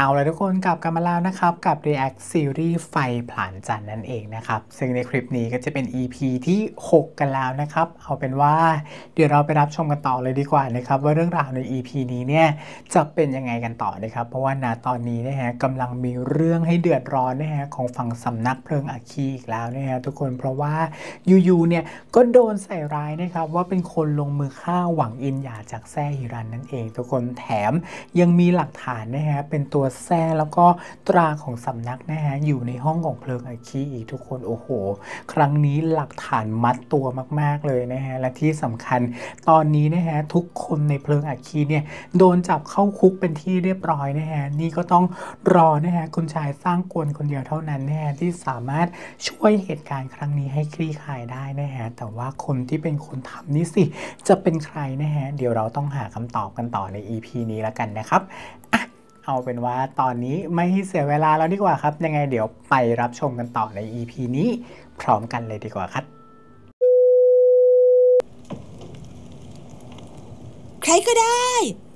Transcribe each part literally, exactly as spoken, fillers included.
เอาละทุกคนกลับกันมาแล้วนะครับกับ React ซีรีส์ไฟผลาญจันทร์นั่นเองนะครับซึ่งในคลิปนี้ก็จะเป็น อี พี ที่หกกันแล้วนะครับเอาเป็นว่าเดี๋ยวเราไปรับชมกันต่อเลยดีกว่านะครับว่าเรื่องราวใน อี พี นี้เนี่ยจะเป็นยังไงกันต่อนะครับเพราะว่าณตอนนี้นะฮะกำลังมีเรื่องให้เดือดร้อนนะฮะของฝั่งสำนักเพลิงอัคคีอีกแล้วนะฮะทุกคนเพราะว่ายูๆเนี่ยก็โดนใส่ร้ายนะครับว่าเป็นคนลงมือฆ่าหวังอินหยาจากแซ่ฮิรันนั่นเองทุกคนแถมยังมีหลักฐานนะฮะเป็นตัวแซ่แล้วก็ตราของสำนักนะฮะอยู่ในห้องของเพลิงอัคคีอีกทุกคนโอ้โหครั้งนี้หลักฐานมัดตัวมากๆเลยนะฮะและที่สำคัญตอนนี้นะฮะทุกคนในเพลิงอัคคีเนี่ยโดนจับเข้าคุกเป็นที่เรียบร้อยนะฮะนี่ก็ต้องรอนะฮะคุณชายสร้างกลคนเดียวเท่านั้นนะฮะที่สามารถช่วยเหตุการณ์ครั้งนี้ให้คลี่คลายได้นะฮะแต่ว่าคนที่เป็นคนทำนี่สิจะเป็นใครนะฮะเดี๋ยวเราต้องหาคำตอบกันต่อใน อี พี นี้แล้วกันนะครับอ่ะเอาเป็นว่าตอนนี้ไม่ให้เสียเวลาแล้วดีกว่าครับยังไงเดี๋ยวไปรับชมกันต่อใน อี พี นี้พร้อมกันเลยดีกว่าครับใครก็ได้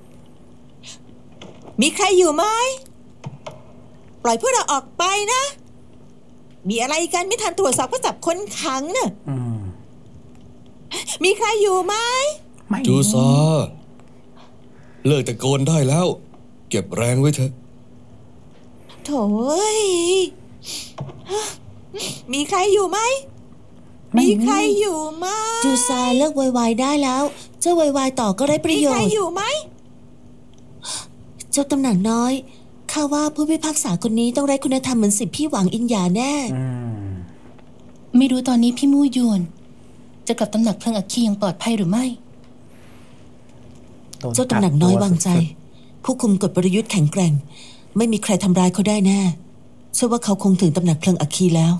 มีใครอยู่ไหมปล่อยพวกเราออกไปนะมีอะไรกันไม่ทันตรวจสอบก็จับคนขังน่ะมีใครอยู่ไหมจูซาเลิกตะโกนได้แล้วเก็บแรงไว้เถอะโถ่มีใครอยู่ไหมมีใครอยู่ไหมจูซาเลิกวายๆได้แล้วเจ้าวายๆต่อก็ไร้ประโยชน์มีใครอยู่ไหมเจ้าตำหนักน้อยข้าว่าผู้พิพากษาคนนี้ต้องไร้คุณธรรมเหมือนสิทธิพี่หวังอินหยาแน่ไม่รู้ตอนนี้พี่มู่ยวนจะกลับตำหนักเพลิงอัคคีอย่างปลอดภัยหรือไม่เจ้าตำหนักน้อยวางใจผู้คุมกฎประยุทธ์แข็งแกร่งไม่มีใครทำร้ายเขาได้แน่เชื่อว่าเขาคงถึงตำหนักเพลิงอัคคีแล้ว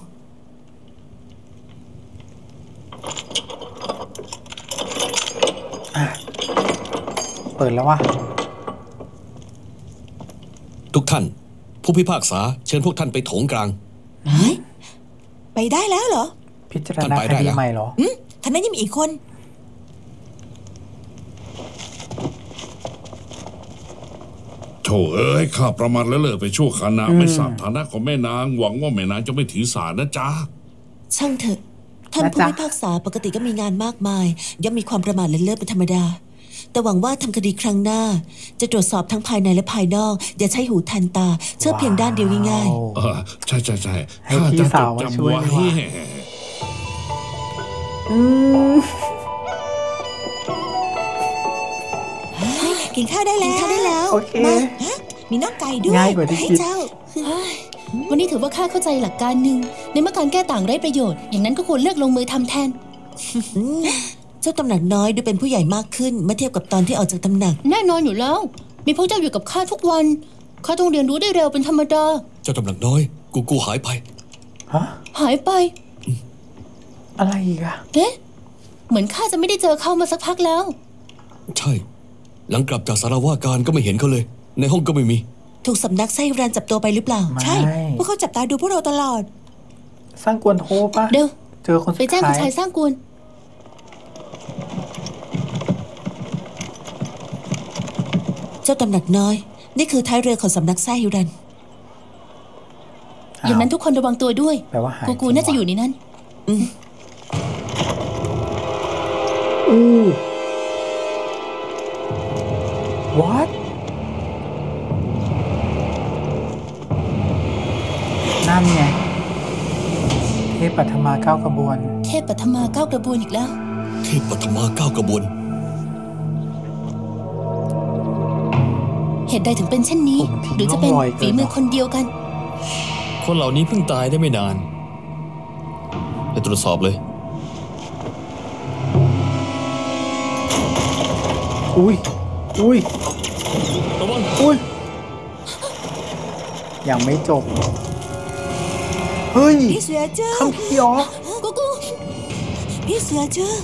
เปิดแล้ววะทุกท่านผู้พิพากษาเชิญพวกท่านไปโถงกลางไปได้แล้วเหรอพิจารณาคดีใหม่เหรออืมท่านนั้นยังมีอีกคนโธ่เอ้ยข้าประมาทแล้วเลิกไปชั่วขณะไม่ทราบฐานะของแม่นางหวังว่าแม่นางจะไม่ถือสานะจ๊ะช่างเถอะท่านผู้พิพากษาปกติก็มีงานมากมายย่อมมีความประมาทเลินเล่อเป็นธรรมดาแต่หวังว่าทำคดีครั้งหน้าจะตรวจสอบทั้งภายในและภายนอกอย่าใช้หูทันตาเชื่อเพียงด้านเดียวง่ายๆเออใช่ใช่ใช่ให้พี่สาวมาช่วยกินข้าวได้แล้วกินข้าวได้แล้วโอเคมีน้องไก่ด้วยง่ายกว่าที่คิดเจ้าวันนี้ถือว่าข้าเข้าใจหลักการหนึ่งในเมื่อการแก้ต่างไร้ประโยชน์อย่างนั้นก็ควรเลือกลงมือทำแทนเจ้าตำหนักน้อยดูเป็นผู้ใหญ่มากขึ้นเมื่อเทียบกับตอนที่ออกจากตำหนักแน่นอนอยู่แล้วมีพวกเจ้าอยู่กับข้าทุกวันข้าต้องเรียนรู้ได้เร็วเป็นธรรมดาเจ้าตำหนักน้อยกูกูหายไปฮะหายไปอะไรอีกอะเอ๊ะเหมือนข้าจะไม่ได้เจอเขามาสักพักแล้วใช่หลังกลับจากสารวาการก็ไม่เห็นเขาเลยในห้องก็ไม่มีถูกสำนักไส้รันจับตัวไปหรือเปล่าใช่พวกเขาจับตาดูพวกเราตลอดสร้างกวนโทรปะเดี๋ยวเจอคนสุดท้ายไปแจ้งคุณชายสร้างกวนเจ้าตำหนักน้อยนี่คือท้ายเรือของสำนักไส้รันอย่างนั้นทุกคนระวังตัวด้วยแปลว่าหายกูกูน่าจะอยู่ในนั้นอืมอู้ what นั่นไงเทพปัทมาเก้ากระบวนเทพปัทมาเก้ากระบวนอีกแล้วเทพปัทมาเก้ากระบวนเหตุใดถึงเป็นเช่นนี้หรือจะเป็นฝีมือคนเดียวกันคนเหล่านี้เพิ่งตายได้ไม่นานไปตรวจสอบเลยอุ้ยอุ้ยระวังอุ้ยยังไม่จบเฮ้ยพี่เสือเจ้าคำพี่หรอกูกูพี่เสือเจ้า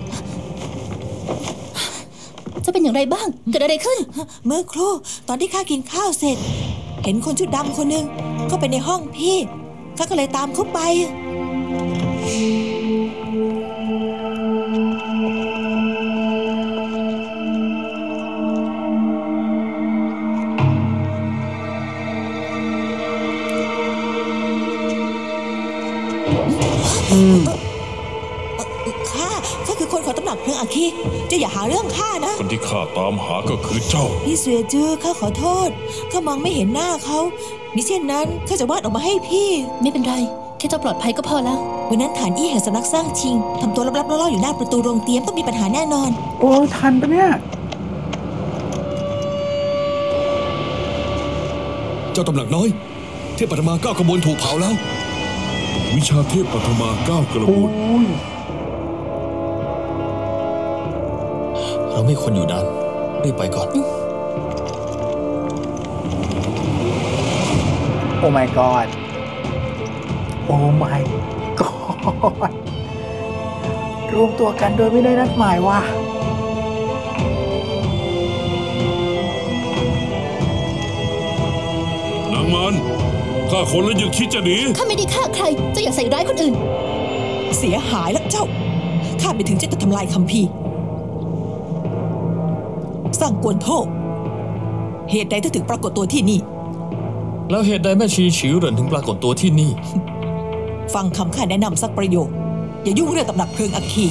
จะเป็นอย่างไรบ้างเกิดอะไรขึ้นเมื่อครู่ตอนที่ข้ากินข้าวเสร็จเห็นคนชุดดำคนหนึ่งเข้าไปในห้องพี่ข้าก็เลยตามเขาไปออืมข้าข้าคือคนของตำหนักเพลิงอาคีเจ้าอย่าหาเรื่องข้านะคนที่ข้าตามหาก็คือเจ้าพี่เสวียจื้อข้าขอโทษข้ามองไม่เห็นหน้าเขามิเช่นนั้นข้าจะวาดออกมาให้พี่ไม่เป็นไรแค่เจ้าปลอดภัยก็พอแล้ววันนั้นฐานอี้แห่งสำนักสร้างชิงทำตัวลับๆล่อๆอยู่หน้าประตูโรงเตรียมต้องมีปัญหาแน่นอนโอ้ทันปะเนี่ยเจ้าตำหนักน้อย เทพปฐมาเก้ากระบวนถูกเผาแล้ววิชาเทพปฐมาเก้ากระโอ้บวนยเราไม่ควรอยู่นานรีบไปก่อนโอ้ my god โอ้ my god รวมตัวกันโดยไม่ได้นัดหมายว่ะนางมันข้าคนแล้วยังคิดจะหนีข้าไม่ได้ฆ่าใครเจ้าอย่าใส่ร้ายคนอื่นเสียหายแล้วเจ้าข้าไปถึงจะทำลายคัมภีร์สร้างกวนโทษเหตุใดถึงปรากฏตัวที่นี่แล้วเหตุใดแม่ชีฉิวเหรินถึงปรากฏตัวที่นี่ฟังคำข้าแนะนำสักประโยคอย่ายุ่งเรื่องตำหนักเพลิงอัคคี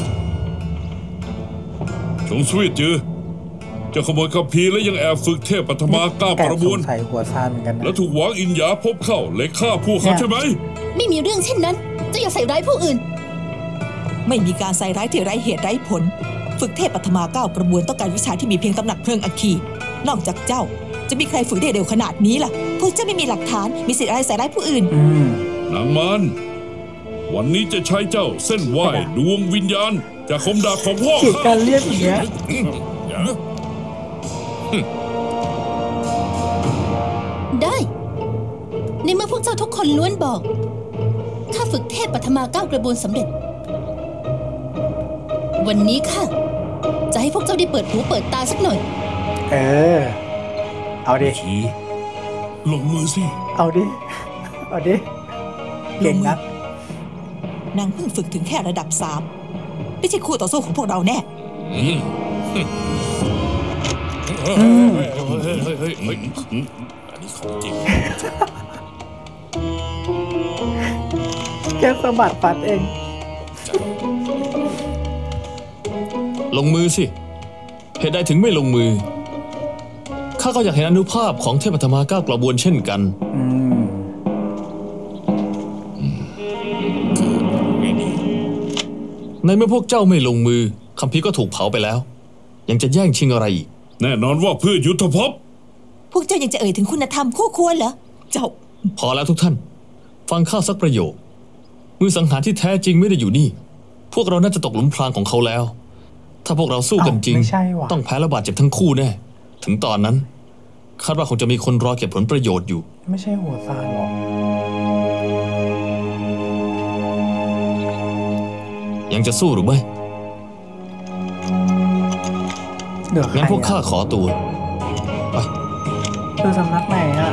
ชงสวีตจือเจะขโมยคัมภีร์และยังแอบฝึกเทพปฐมาเก้ากระบวนแอบสงสัยหัวซ่านเหมือนกันนะแล้วถูกหวังอินหยาพบเข้าเลยฆ่าผู้เขาใช่ไหมไม่มีเรื่องเช่นนั้นเจ้าอย่าใส่ร้ายผู้อื่นไม่มีการใส่ร้ายที่ไร้เหตุไร้ผล ฝึกเทพปฐมาเก้ากระบวนต้องการวิชาที่มีเพียงตำหนักเพลิงอัคคีนอกจากเจ้าจะมีใครฝึกได้เร็วขนาดนี้ล่ะพวกเจ้าไม่มีหลักฐานมีสิทธิ์อะไรใส่ร้ายผู้อื่นอืมนางมันวันนี้จะใช้เจ้าเส้นไหวดวงวิญญาณจากคมดาบของพ่อขีดข้าการเรียกอย่างเงี้ยได้ ในเมื่อพวกเจ้าทุกคนล้วนบอกข้าฝึกเทพปฐมาเก้ากระบวนสำเร็จ วันนี้ข้าจะให้พวกเจ้าได้เปิดหูเปิดตาสักหน่อยเออ เอาดิชี้ลงมือสิเอาดิ เอาดิ เก่งนักนางเพิ่งฝึกถึงแค่ระดับสามไม่ใช่คู่ต่อสู้ของพวกเราแน่อืมเฮ้ยเฮ้ยเฮ้ยเฮ้ยเฮ้ยอันนี้ของจริงแค่สะบัดปัดเองลงมือสิ เหตุใดถึงไม่ลงมือ ข้าก็อยากเห็นอนุภาพของเทพธรรมาเก้ากระบวนเช่นกันอืมในเมื่อพวกเจ้าไม่ลงมือคัมภีร์ก็ถูกเผาไปแล้ว ยังจะแย่งชิงอะไรอีกแน่นอนว่าเพื่อยุทธภพพวกเจ้ายังจะเอ่ยถึงคุณธรรมคู่ควรเหรอเจ้าพอแล้วทุกท่าน ฟังข้าสักประโยค มือสังหารที่แท้จริงไม่ได้อยู่นี่ พวกเราน่าจะตกหลุมพรางของเขาแล้ว ถ้าพวกเราสู้กันจริงเอ้าไม่ใช่ว่ะต้องแพ้และบาดเจ็บทั้งคู่แน่ ถึงตอนนั้นคาดว่าคงจะมีคนรอเก็บผลประโยชน์อยู่ไม่ใช่หัวซ่านหรอกยังจะสู้หรือไม่เหลือใครงั้นพวกข้าขอตัวไปคือสำนักไหนอ่ะ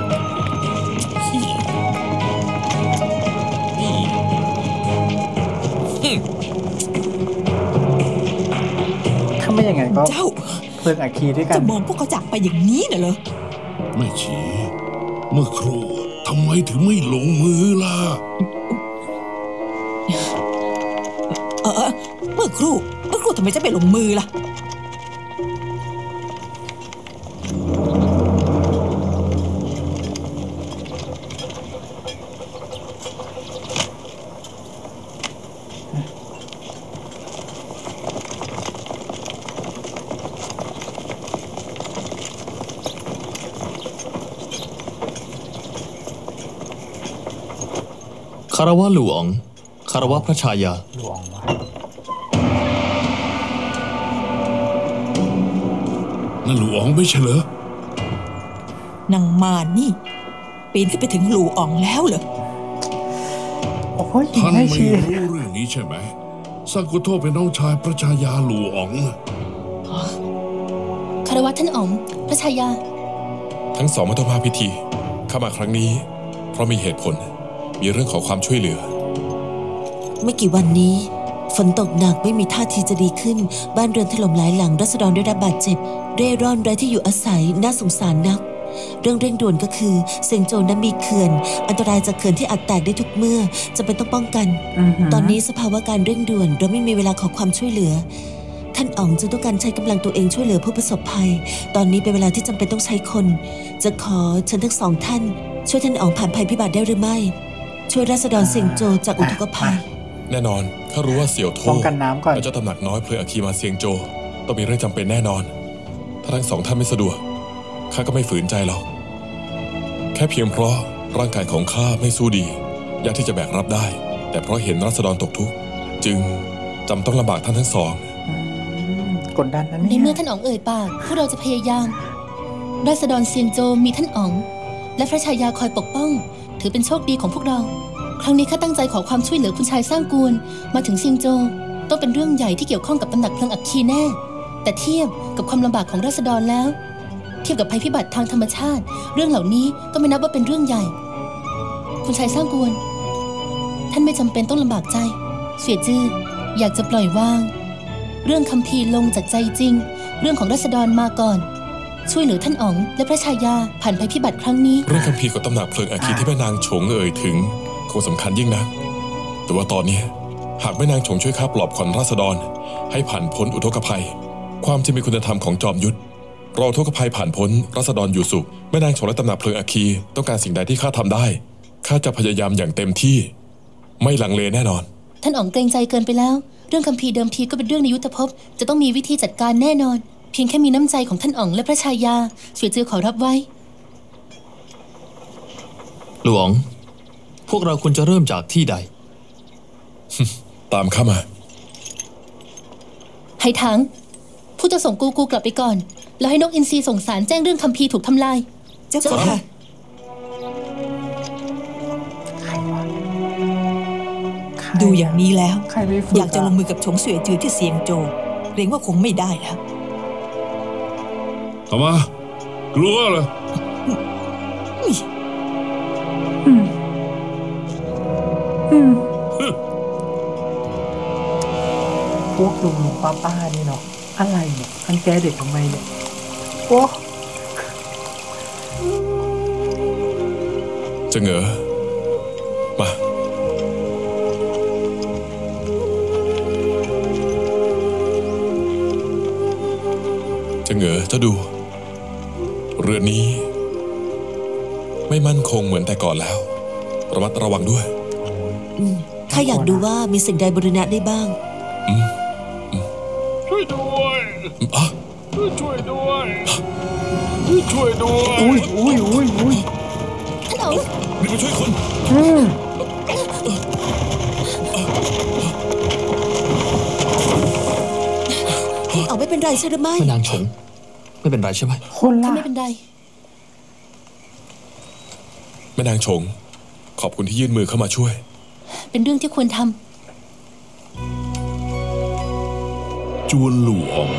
ถ้าไม่อย่างนั้นก็เจ้าเพลิงอาคีด้วยกันจะมองพวกเขาจากไปอย่างนี้น่ะเหรอไม่ชี้เมื่อครู่ทำไมถึงไม่ลงมือล่ะเออเออเมื่อครู่เมื่อครู่ทำไมจะไปลงมือล่ะคารวะหลวง คารวะพระชายาหลวงวะนั่นหลวงไม่ใช่เหรอนางมารนี่ ปีนขึ้นไปถึงหลูอ่องแล้วเหรอโอ้ยยิงท่านให้ไม่ชีรู้เรื่องนี้ใช่ไหมสังกุโทเป็นน้องชายพระชายาหลวงคารวะท่านอ๋อง พระชายาทั้งสองไม่ต้องมาพิธีเข้ามาครั้งนี้ เพราะมีเหตุผล มีเรื่องขอความช่วยเหลือไม่กี่วันนี้ ฝนตกหนักไม่มีท่าทีจะดีขึ้น บ้านเรือนถล่มหลายหลังรัษฎรได้รับบาดเจ็บ เร่ร่อนไร้ที่อยู่อาศัยน่าสงสารนักเรื่องเร่งด่วนก็คือเซิงโจวนั้นมีเขื่อนอันตรายจากเขื่อนที่อาจแตกได้ทุกเมื่อจำเป็นต้องป้องกันอือหือตอนนี้สภาวะการเร่งด่วนเราไม่มีเวลาขอความช่วยเหลือ ท่านอ๋องจึงต้องการใช้กำลังตัวเองช่วยเหลือผู้ประสบภัย ตอนนี้เป็นเวลาที่จำเป็นต้องใช้คน จะขอเชิญทั้งสองท่านช่วยท่านอ๋องผ่านภัยพิบัติได้หรือไม่ ช่วยราษฎรเซิงโจวจากอุทกภัยแน่นอนข้ารู้ว่าเสี่ยวโถป้องกันน้ำก่อนและเจ้าตำหนักน้อยเพลออาคีมาเซียงโจวต้องมีเรื่องจำเป็นแน่นอน ถ้าทั้งสองท่านไม่สะดวกข้าก็ไม่ฝืนใจหรอกแค่เพียงเพราะร่างกายของข้าไม่สู้ดียากที่จะแบกรับได้ แต่เพราะเห็นราษฎรตกทุกข์จึงจำต้องลำบากท่านทั้งสองอืมกดดันนะในเนี่ยเมื่อท่านอ๋องเอ่ยปากพวกเราจะพยายามราษฎรเซียงโจวมีท่านอ๋อง และพระชายาคอยปกป้อง ถือเป็นโชคดีของพวกเรา ครั้งนี้ข้าตั้งใจขอความช่วยเหลือคุณชายสร้างกวนมาถึงเซียงโจวต้องเป็นเรื่องใหญ่ที่เกี่ยวข้องกับตำหนักเพลิงอัคคีแน่ แต่เทียบกับความลำบากของราษฎรแล้ว เทียบกับภัยพิบัติทางธรรมชาติ เรื่องเหล่านี้ก็ไม่นับว่าเป็นเรื่องใหญ่ คุณชายสร้างกวนท่านไม่จำเป็นต้องลำบากใจเสี่ยจื้ออยากจะปล่อยวาง เรื่องคัมภีร์ลงจากใจจริง เรื่องของราษฎรมาก่อน ช่วยเหลือท่านอ๋องและพระชายาผ่านภัยพิบัติครั้งนี้เรื่องคัมภีร์ของตำหนักเพลิงอาคีที่แม่นางฉงเอ่ยถึงคงสำคัญยิ่งนักแต่ว่าตอนนี้หากแม่นางฉงช่วยข้าปลอบขวัญราษฎรให้ผ่านพ้นอุทกภัย ความจะมีคุณธรรมของจอมยุทธรออุทกภัยผ่านพ้นราษฎรอยู่สุขแม่นางฉงและตำหนักเพลิงอาคีต้องการสิ่งใดที่ข้าทำได้ข้าจะพยายามอย่างเต็มที่ ไม่ลังเลแน่นอนท่านอ๋องเกรงใจเกินไปแล้ว เรื่องคัมภีร์เดิมทีก็เป็นเรื่องในยุทธภพ จะต้องมีวิธีจัดการแน่นอน เพียงแค่มีน้ำใจของท่านอ๋องและพระชายาเสี่ยจือขอรับไว้หลวง พวกเราควรจะเริ่มจากที่ใดตามข้ามาไหถัง ผู้จะส่งกูกูกลับไปก่อน แล้วให้นกอินทรีส่งสารแจ้งเรื่องคัมภีร์ถูกทำลายเจ้าค่ะใครดูอย่างนี้แล้วใครไม่ฝึกอยากจะลงมือกับฉงเสวยจือที่เซียงโจวเกรงว่าคงไม่ได้แล้วทำไมกลัวเหรออืมอืมพวกลุงลุงป้าป้านี่เนาะอะไรเนี่ยอันแกเด็กทำไมเนี่ยโอ้จะเหงอมา จะเหงอเจ้าดู เรือนนี้ ไม่มั่นคงเหมือนแต่ก่อนแล้ว ระมัดระวังด้วยอืมข้าอยากดูว่ามีสิ่งใดบูรณะได้บ้างช่วยด้วยอ่ะช่วยด้วย ช่วยด้วยอุ้ยอุ้ยอุ้ยอุ้ยท่านอ๋องรีบไปช่วยคนอืมพี่อ๋องไม่เป็นไรใช่หรือไม่แม่นางฉง ไม่เป็นไรใช่ไหมคนละข้าไม่เป็นไรแม่นางฉง ขอบคุณที่ยื่นมือเข้ามาช่วยเป็นเรื่องที่ควรทำจวนหลวง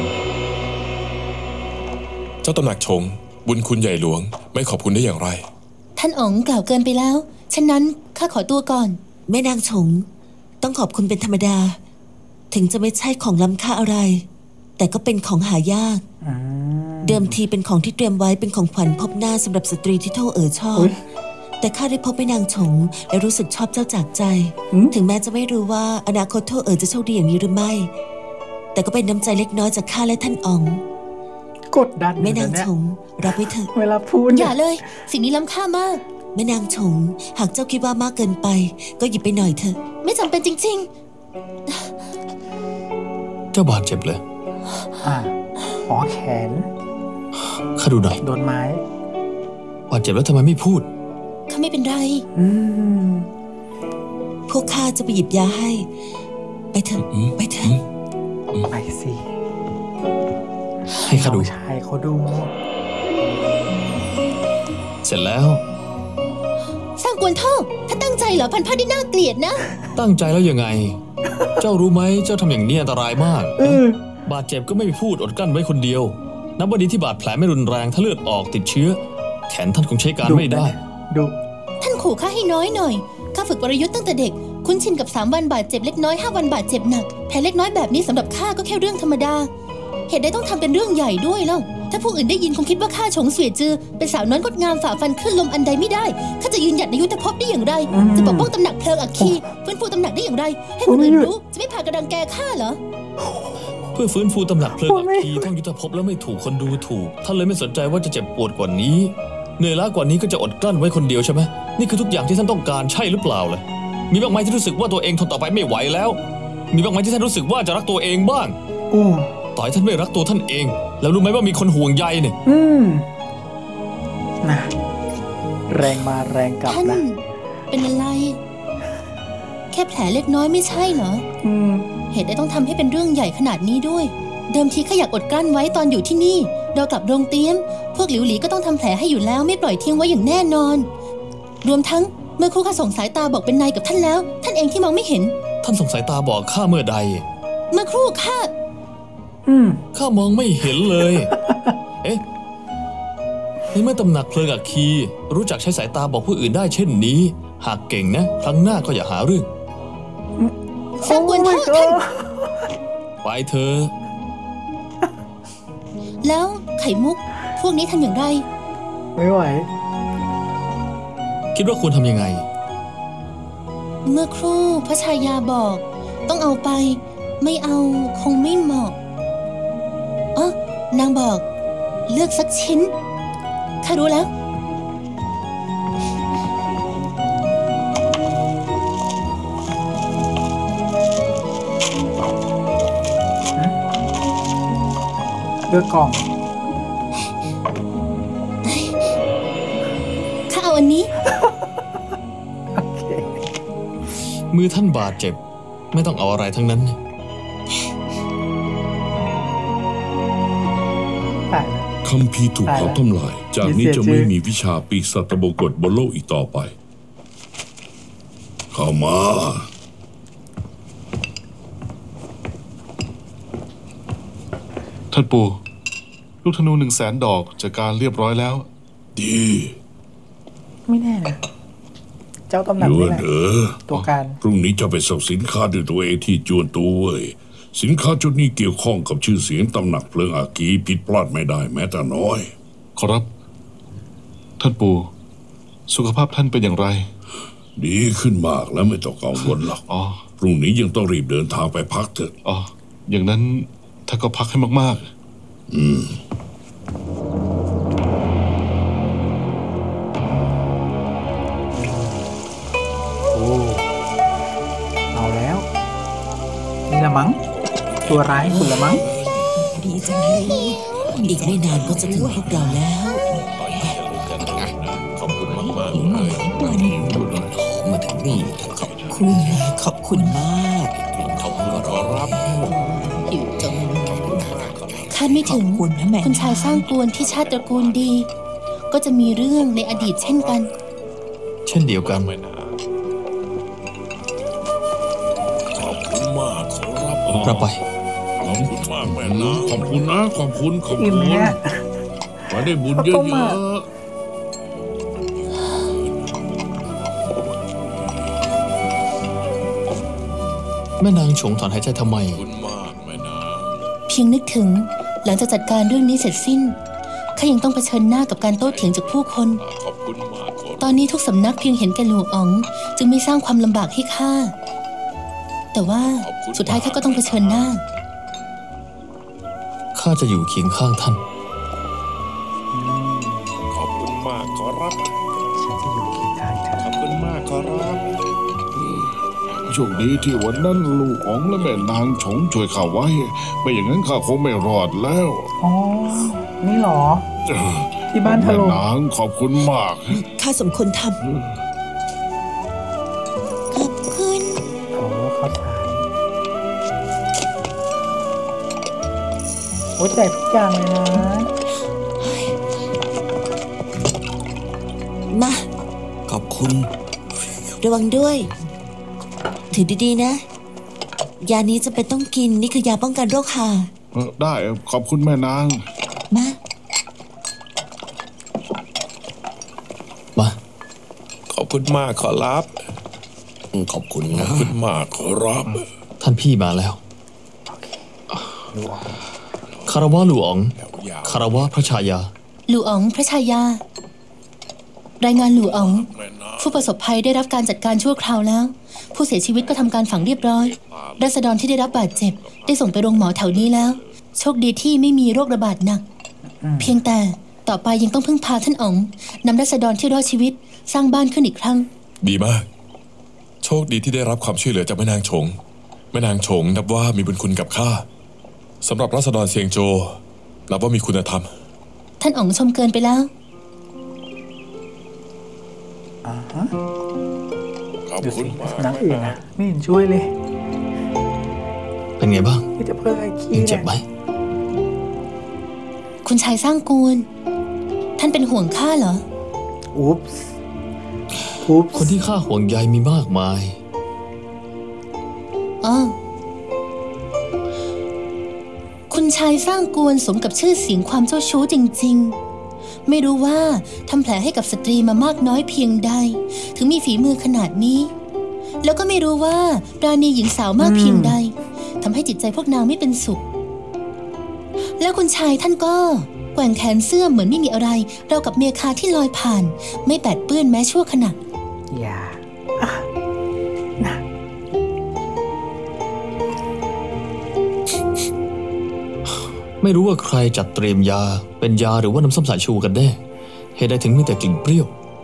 เจ้าตำหนักฉง บุญคุณใหญ่หลวง ไม่ขอบคุณได้อย่างไรท่านอ๋องกล่าวเกินไปแล้ว ฉะนั้นข้าขอตัวก่อนแม่นางฉง ต้องขอบคุณเป็นธรรมดา ถึงจะไม่ใช่ของล้ำค่าอะไร แต่ก็เป็นของหายากอืมเดิมทีเป็นของที่เตรียมไว้เป็นของขวัญพบหน้าสำหรับสตรีที่โท่เอ๋อชอบอุ๊ยแต่ข้าได้พบแม่นางฉงและรู้สึกชอบเจ้าจากใจอืมถึงแม้จะไม่รู้ว่าอนาคตโท่เอ๋อจะโชคดีอย่างนี้หรือไม่ แต่ก็เป็นน้ำใจเล็กน้อยจากข้าและท่านอ๋องกดดันแม่นางเยฉงรับไว้เถอะเวลาพูดอเนี่ย่าย เลย สิ่งนี้ล้ำค่ามากแม่นางฉง หากเจ้าคิดว่ามากเกินไป ก็หยิบไปหน่อยเถอะไม่จำเป็นจริงเจ้าบาดเจ็บเลยอ่าอ๋อแขนข้าดูหน่อยโดนไม้บาดเจ็บแล้วทำไมไม่พูดๆ ข้าไม่เป็นไรอืมพวกข้าจะไปหยิบยาให้ ไปเถอะอืมไปเถอะไปสิให้ข้าดูน้องชายเขาดูเสร็จแล้วสร้างกวนท่อถ้าตั้งใจเหรอพันผ้าที่น่าเกลียดนะตั้งใจแล้วยังไง เจ้ารู้ไหมเจ้าทำอย่างนี้อันตรายมากเออบาดเจ็บก็ไม่พูดอดกลั้นไว้คนเดียว นับว่าดีที่บาดแผลไม่รุนแรงถ้าเลือดออกติดเชื้อ แขนท่านคงใช้การไม่ได้ดูท่านขู่ข้าให้น้อยหน่อย ข้าฝึกวรยุทธ์ตั้งแต่เด็ก คุ้นชินกับสามวันบาดเจ็บเล็กน้อยห้าวันบาดเจ็บหนัก แผลเล็กน้อยแบบนี้สำหรับข้าก็แค่เรื่องธรรมดา เหตุใดต้องทำเป็นเรื่องใหญ่ด้วยเล่าถ้าผู้อื่นได้ยินคงคิดว่าข้าฉงเสวียจือเป็นสาวน้อยงดงามฝ่าฟันขึ้นลมอันใดไม่ได้ข้าจะยืนหยัดในยุทธภพได้อย่างไรจะปกป้องตำหนักเพลิงอัคคีฟื้นฟูตำหนักได้อย่างไรให้คนอื่นรู้จะไม่พากระดังแกข้าเหรอเพื่อฟื้นฟูตำหนักเพลิงอัคคีท่องยุทธภพแล้วไม่ถูกคนดูถูกท่านเลยไม่สนใจว่าจะเจ็บปวดกว่านี้เหนื่อยล้ากว่านี้ก็จะอดกลั้นไว้คนเดียวใช่ไหมนี่คือทุกอย่างที่ท่านต้องการใช่หรือเปล่าล่ะมีบ้างไหมที่รู้สึกว่าตัวเองทนต่อไปไม่ไหวแล้วมีบ้างไหมที่ท่านรู้สึกว่าจะรักตัวเองบ้างอู้ต่อให้ท่านไม่รักตัวท่านเองแล้วรู้ไหมว่ามีคนห่วงใยเนี่ยอืมนะแรงมาแรงกลับนะท่านเป็นอะไรแค่แผลเล็กน้อยไม่ใช่เหรออืมเหตุใดต้องทำให้เป็นเรื่องใหญ่ขนาดนี้ด้วยเดิมทีข้าอยากอดกลั้นไว้ตอนอยู่ที่นี่เรากลับโรงเตี้ยมพวกหลิวหลีก็ต้องทำแผลให้อยู่แล้วไม่ปล่อยทิ้งไว้อย่างแน่นอนรวมทั้งเมื่อครู่ข้าส่งสายตาบอกเป็นนายกับท่านแล้วท่านเองที่มองไม่เห็นท่านส่งสายตาบอกข้าเมื่อใดเมื่อครู่ข้าอืมข้ามองไม่เห็นเลย เอ๊ะในเมื่อตำหนักเพลิงอัคคีรู้จักใช้สายตาบอกผู้อื่นได้เช่นนี้หากเก่งนะครั้งหน้าก็อย่าหาเรื่องสร้างกวนเถอะท่านไปเธอแล้วไข่มุกพวกนี้ทำอย่างไรไม่ไหวคิดว่าควรทำยังไงเมื่อครู่พระชายาบอกต้องเอาไปไม่เอาคงไม่เหมาะอ๋อนางบอกเลือกสักชิ้นข้ารู้แล้วเลือกกล่องข้าเอาอันนี้โอเคมือท่านบาดเจ็บไม่ต้องเอาอะไรทั้งนั้นคัมภีร์ถูกเผาทำลายจากนี้จะไม่มีวิชาปีศาจบกฏบนโลกอีกต่อไปเข้ามาท่านปู่ลูกธนูหนึ่งแสนดอกจัดการเรียบร้อยแล้วดีไม่แน่นะเจ้าตำหนักนี่แหละตัวการพรุ่งนี้จะไปส่งสินค้าด้วยตัวเองที่จวนตัวเว้ยสินค้าชุดนี้เกี่ยวข้องกับชื่อเสียงตำหนักเพลิงอากีผิดพลาดไม่ได้แม้แต่น้อยขอรับท่านปู่สุขภาพท่านเป็นอย่างไรดีขึ้นมากแล้วไม่ต้องกังวลหรอกอ๋อพรุ่งนี้ยังต้องรีบเดินทางไปพักเถอะอ๋ออย่างนั้นท่านก็พักให้มากๆอืมโอ้เอาแล้วนี่ละมั้งตัวร้ายสุดละมั้งดีจังเลยอีกไม่นานก็จะถึงพวกเราแล้วขอบคุณมากมากเลยมาถึงนี่ขอบคุณขอบคุณมากขอบคุณครับหิวจังคาดไม่ถึงคุณชายสร้างกวนที่ชาติตระกูลดีก็จะมีเรื่องในอดีตเช่นกันเช่นเดียวกันขอบคุณมากครับรับไปขอบคุณมากแม่นะขอบคุณนะขอบคุณขอบคุณมาได้บุญเยอะแม่นางฉงถอนหายใจทำไมคุณมากแม่นางเพียงนึกถึงหลังจากจัดการเรื่องนี้เสร็จสิ้นข้ายังต้องเผชิญหน้ากับการโต้เถียงจากผู้คนขอบคุณมากตอนนี้ทุกสำนักเพียงเห็นแก่หลวงอ๋องจึงไม่สร้างความลำบากให้ข้าแต่ว่าสุดท้ายข้าก็ต้องเผชิญหน้าข้าจะอยู่เคียงข้างท่านขอบคุณมากขอรับฉันจะอยู่เคียงข้างเธอขอบคุณมากขอรับโชคดีที่วันนั้นลูกอ๋องและแม่นางฉงช่วยข้าไว้ไม่อย่างนั้นข้าคงไม่รอดแล้วอ๋อนี่หรอที่บ้านถล่มนางขอบคุณมากข้าสมควรทำขอบคุณโอ้เขาถามโอ้แจกทุกอย่างเลยนะมาขอบคุณระวังด้วยถือดีๆนะยานี้จะเป็นต้องกินนี่คือยาป้องกันโรคหาได้ขอบคุณแม่นางมามาขอบคุณมากขอรับขอบคุณนะขอบคุณมากขอรับท่านพี่มาแล้วคารวะหลวงคารวะพระชายาหลู่อ๋องพระชายา รายงานหลู่อ๋องผู้ประสบภัยได้รับการจัดการชั่วคราวแล้ว ผู้เสียชีวิตก็ทำการฝังเรียบร้อยราษฎรที่ได้รับบาดเจ็บได้ส่งไปโรงหมอแถวนี้แล้ว โชคดีที่ไม่มีโรคระบาดหนัก เพียงแต่ต่อไปยังต้องพึ่งพาท่านอ๋องนำราษฎรที่รอดชีวิตสร้างบ้านขึ้นอีกครั้งดีมาก โชคดีที่ได้รับความช่วยเหลือจากแม่นางฉงแม่นางฉงนับว่ามีบุญคุณกับข้าสำหรับราษฎรเซียงโจวนับว่ามีคุณธรรมท่านอ๋องชมเกินไปแล้วอ่าฮะขอบดูคุสิณมากสำนักอื่นนะไม่เห็นช่วยเลยเป็นไงบ้างนี่จะเพิ่งไอ้ขี้ยังเจ็เนี่บยไหมคุณชายสร้างกูล ท่านเป็นห่วงข้าเหรออุ๊ปส์อุ๊ปส์คนที่ข้าห่วงใยมีมากมายอ๋อ คุณชายสร้างกวนสมกับชื่อเสียงความเจ้าชู้จริงๆ ไม่รู้ว่าทำแผลให้กับสตรีมามากน้อยเพียงใด ถึงมีฝีมือขนาดนี้ แล้วก็ไม่รู้ว่าปราณีหญิงสาวมากเพียงใดทำให้จิตใจพวกนางไม่เป็นสุข แล้วคุณชายท่านก็แกว่งแขนเสื้อเหมือนไม่มีอะไรเรากับเมคาที่ลอยผ่าน ไม่แปดเปื้อนแม้ชั่วขณะอย่าอ่ะนะไม่รู้ว่าใครจัดเตรียมยาเป็นยาหรือว่าน้ำส้มสายชูกันแน่เหตุใดถึงมีแต่กลิ่นเปรี้ยว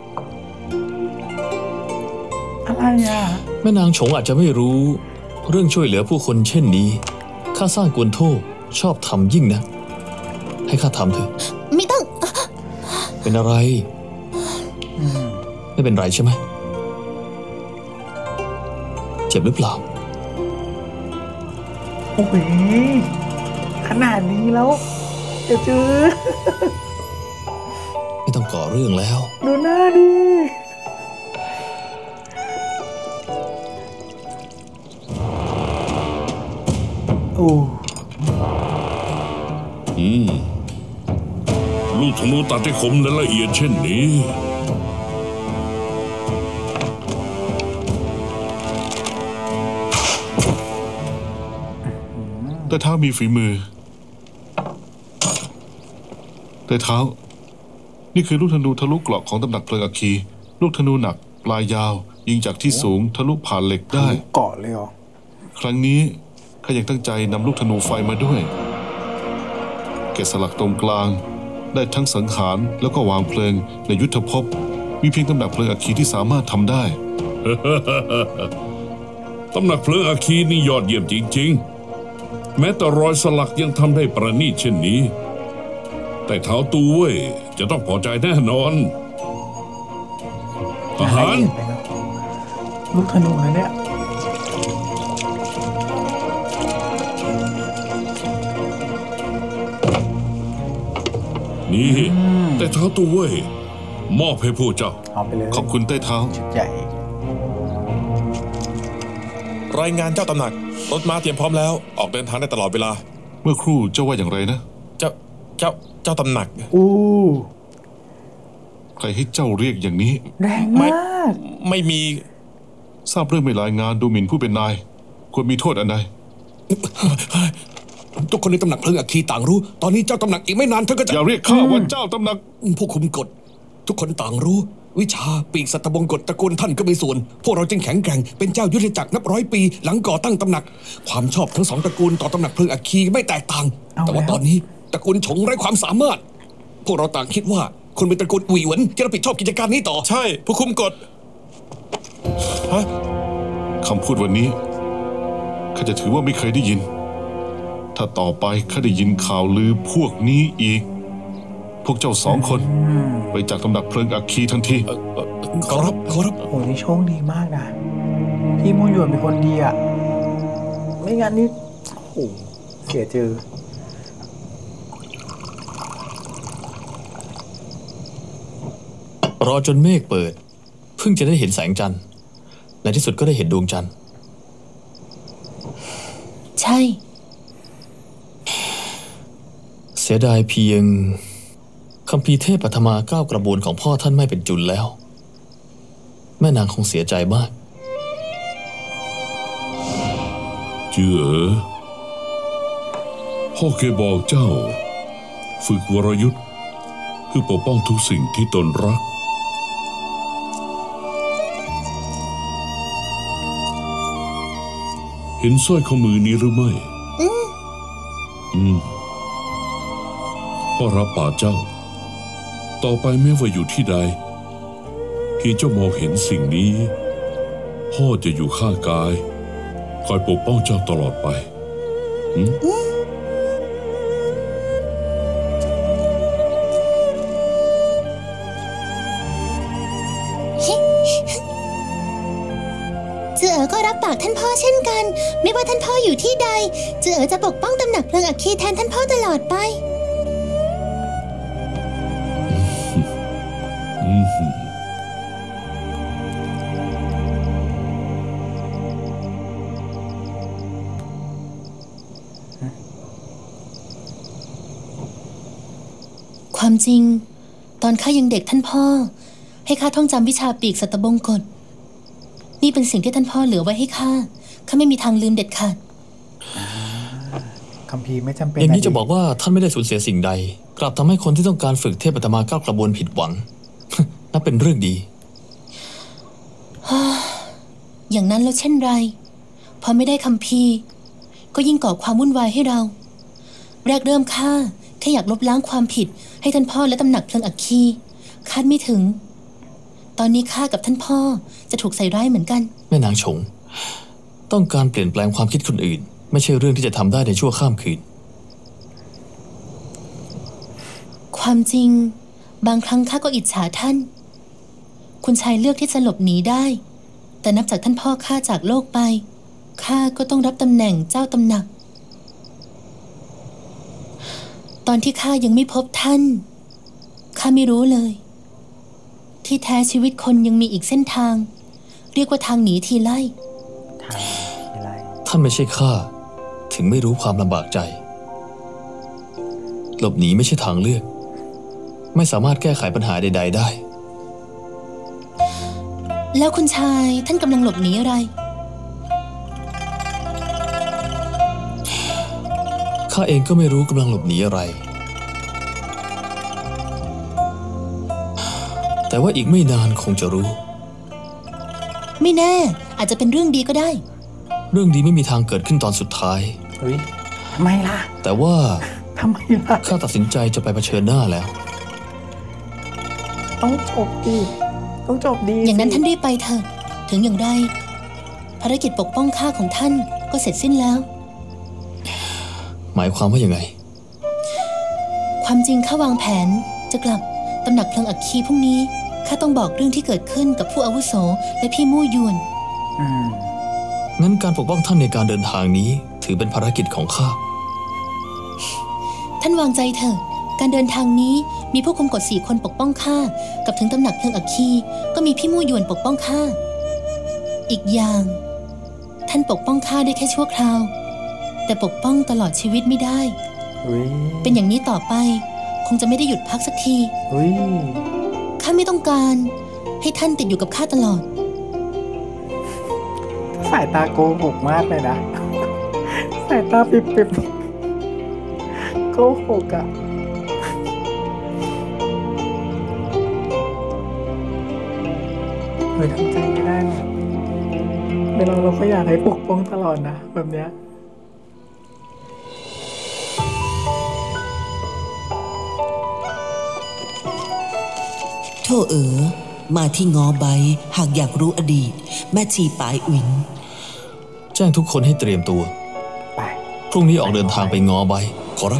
อะไรอ่ะแม่นางฉงอาจจะไม่รู้ เรื่องช่วยเหลือผู้คนเช่นนี้ข้าสร้างกวนโทชอบทำยิ่งนะ ให้ข้าทำเถอะไม่ต้องเป็นอะไรอืมไม่เป็นไรใช่ไหมเจ็บหรือเปล่าโอ้ยขนาดนี้แล้วเดี๋ยวเจอไม่ต้องก่อเรื่องแล้วดูหน้าดิโอ้อืมลูกธนูตัดให้คมและละเอียดเช่นนี้แต่เท้ามีฝีมือ แต่เท้า นี่คือลูกธนูทะลุเกราะของตำหนักเพลิงอัคคี ลูกธนูหนักปลายยาว ยิงจากที่สูงทะลุผ่านเหล็กได้เกาะเลยเหรอครั้งนี้ข้ายังตั้งใจนำลูกธนูไฟมาด้วย เกศสลักตรงกลาง ได้ทั้งสังหารแล้วก็วางเพลิงในยุทธภพ มีเพียงตำหนักเพลิงอัคคีที่สามารถทำได้ตำหนักเพลิงอาคีนี่ยอดเยี่ยมจริงๆ แม้แต่รอยสลักยังทำได้ประณีตเช่นนี้ แต่เท้าตูเว่ยจะต้องพอใจแน่นอนทหารละเอียดไปเนอะลูกธนูนะเนี่ยนี่แต่เท้าตูเว่ยมอบให้ผู้เจ้าเอาไปเลยขอบคุณใต้เท้าชุดใหญ่รายงานเจ้าตำหนักรถม้าเตรียมพร้อมแล้วออกเดินทางได้ตลอดเวลาเมื่อครู่เจ้าว่าอย่างไรนะเจ้าเจ้าเจ้าตำหนักอู้ใครให้เจ้าเรียกอย่างนี้แรงไม่มากไม่มีทราบเรื่องไม่รายงานดูหมิ่นผู้เป็นนาย ควรมีโทษอันใดทุกคนในตำหนักเพลิงอัคคีต่างรู้ ตอนนี้เจ้าตำหนักอีกไม่นานท่านก็จะอย่าเรียกข้าว่าเจ้าตำหนักผู้คุมกฎ ทุกคนต่างรู้ วิชาปีกสัตบงกฎตระกูลท่านก็มีส่วน พวกเราจึงแข็งแกร่งเป็นเจ้ายุทธจักรนับร้อยปีหลังก่อตั้งตำหนัก ความชอบทั้งสองตระกูลต่อตำหนักเพลิงอัคคีไม่แตกต่าง แต่ว่าตอนนี้ตระกูลฉงไร้ความสามารถ พวกเราต่างคิดว่าคนเป็นตระกูลอุ๋ยหวนจะรับผิดชอบกิจการนี้ต่อใช่ผู้คุมกฎฮะคำพูดวันนี้ข้าจะถือว่าไม่เคยได้ยิน ถ้าต่อไปข้าได้ยินข่าวลือพวกนี้อีก พวกเจ้าสองคน ไปจากตำหนักเพลิงอัคคีทันทีขอรับขอรับโอ้นี่โชคดีมากนะ พี่มูหยวนเป็นคนดีอ่ะ ไม่งั้นนี่โอ้โหเสียเจอรอจนเมฆเปิด เพิ่งจะได้เห็นแสงจันทร์ในที่สุดก็ได้เห็นดวงจันทร์ใช่เสียดายเพียงคัมภีร์เทพปัทมาเก้ากระบวนของพ่อท่านไม่เป็นจุลแล้ว แม่นางคงเสียใจมากเจือพ่อเคยบอกเจ้า ฝึกวรยุทธ์เพื่อปกป้องทุกสิ่งที่ตนรักเห็นสร้อยข้อมือนี้หรือไม่อืมอืมพ่อรับปากเจ้า ต่อไปไม่ว่าอยู่ที่ใดเพียงเจ้ามองเห็นสิ่งนี้พ่อจะอยู่ข้างกายคอยปกป้องเจ้าตลอดไปอืมจือเอ๋อก็รับปากท่านพ่อเช่นกัน ไม่ว่าท่านพ่ออยู่ที่ใดจือเอ๋อจะปกป้องตำหนักเพลิงอัคคีแทนท่านพ่อตลอดไปอืมความจริง ตอนข้ายังเด็กท่านพ่อ ให้ข้าท่องจำวิชาปีกสัตบงกฎนี่เป็นสิ่งที่ท่านพ่อเหลือไว้ให้ข้าข้าไม่มีทางลืมเด็ดขาดคัมภีร์ไม่จำเป็นอย่างนี้ดิจะบอกว่าท่านไม่ได้สูญเสียสิ่งใด กลับทำให้คนที่ต้องการฝึกเทพปฐมาเก้ากระบวนผิดหวัง นับเป็นเรื่องดีอย่างนั้นแล้วเช่นไรพอไม่ได้คัมภีร์ก็ยิ่งก่อความวุ่นวายให้เรา แรกเริ่มข้าแค่อยากลบล้างความผิดให้ท่านพ่อและตำหนักเพลิงอัคคีคาดไม่ถึง ตอนนี้ข้ากับท่านพ่อจะถูกใส่ร้ายเหมือนกันแม่นางชง ต้องการเปลี่ยนแปลงความคิดคนอื่น ไม่ใช่เรื่องที่จะทำได้ในชั่วข้ามคืนความจริง บางครั้งข้าก็อิจฉาท่าน คุณชายเลือกที่จะหลบหนีได้ แต่นับจากท่านพ่อข้าจากโลกไปข้าก็ต้องรับตำแหน่งเจ้าตำหนัก ตอนที่ข้ายังไม่พบท่านข้าไม่รู้เลย ที่แท้ชีวิตคนยังมีอีกเส้นทาง เรียกว่าทางหนีทีไล่ทางทีไรท่านไม่ใช่ข้าถึงไม่รู้ความลำบากใจ หลบหนีไม่ใช่ทางเลือก ไม่สามารถแก้ไขปัญหาใด ๆ ได้แล้วคุณชายท่านกำลังหลบหนีอะไรข้าเองก็ไม่รู้กำลังหลบหนีอะไร แต่ว่าอีกไม่นานคงจะรู้ไม่แน่อาจจะเป็นเรื่องดีก็ได้เรื่องดีไม่มีทางเกิดขึ้นตอนสุดท้ายเฮ้ยทำไมล่ะแต่ว่าทำไมล่ะข้าตัดสินใจจะไปเผชิญหน้าแล้วต้องจบดีต้องจบดีอย่างนั้นสิท่านรีบไปเถอะถึงอย่างไร ภารกิจปกป้องข้าของท่านก็เสร็จสิ้นแล้วหมายความว่ายังไงความจริงข้าวางแผนจะกลับตำหนักเพลิงอัคคีพรุ่งนี้ข้าต้องบอกเรื่องที่เกิดขึ้นกับผู้อาวุโสและพี่มู่ยวนอืมงั้นการปกป้องท่านในการเดินทางนี้ ถือเป็นภารกิจของข้าท่านวางใจเถอะการเดินทางนี้มีผู้คุมกฎสี่คนปกป้องข้ากับถึงตำหนักเพลิงอัคคีก็มีพี่มู่ยวนปกป้องข้าอีกอย่าง ท่านปกป้องข้าได้แค่ชั่วคราว แต่ปกป้องตลอดชีวิตไม่ได้เฮ้ยเป็นอย่างนี้ต่อไปคงจะไม่ได้หยุดพักสักทีเฮ้ยข้าไม่ต้องการให้ท่านติดอยู่กับข้าตลอดสายตาโกหกมากเลยนะ สายตาปิบปิบๆโกหกอะเฮ้ยทำใจไม่ได้หรอกเวลาเราก็อยากให้ปกป้องตลอดนะ แบบเนี้ยโท่เอ๋อมาที่งอใบหากอยากรู้อดีต แม่ชีปายอุ๋นแจ้งทุกคนให้เตรียมตัวไปพรุ่งนี้ออกเดินทางไปงอใบขอรับ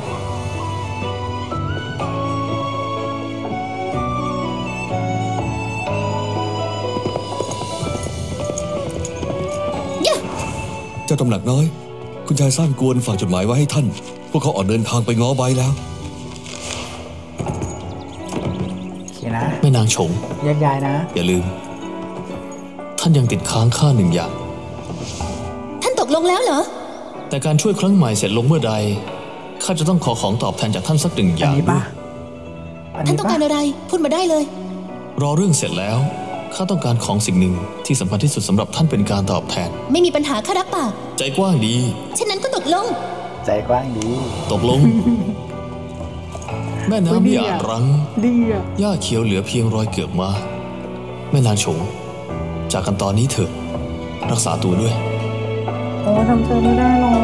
เจ้าตำหนักน้อย คุณชายสร้างกวนฝากจดหมายไว้ให้ท่าน พวกเขาออกเดินทางไปง้อใบแล้วโอเคนะแม่นางชงแยกย้ายนะอย่าลืม ท่านยังติดค้างข้าหนึ่งอย่างท่านตกลงแล้วเหรอแต่การช่วยครั้งใหม่เสร็จลงเมื่อใด ข้าจะต้องขอของตอบแทนจากท่านสักหนึ่งออันย่างนี้ด้ปะวยอันท่านนี้ต้องปะการอะไรพูดมาได้เลยรอเรื่องเสร็จแล้ว ข้าต้องการของสิ่งหนึ่งที่สำคัญที่สุดสำหรับท่านเป็นการตอบแทนไม่มีปัญหาข้ารับปากใจกว้างดีเช่นนั้นก็ตกลงใจกว้างดีตกลง แม่น้ำไม่อาจรั้งดีอ่ะหญ้าเขียวเหลือเพียงรอยเกือบมาแม่นางฉงจากกันตอนนี้เถอะรักษาตัวด้วยโอ้ทำใจไม่ได้หรอก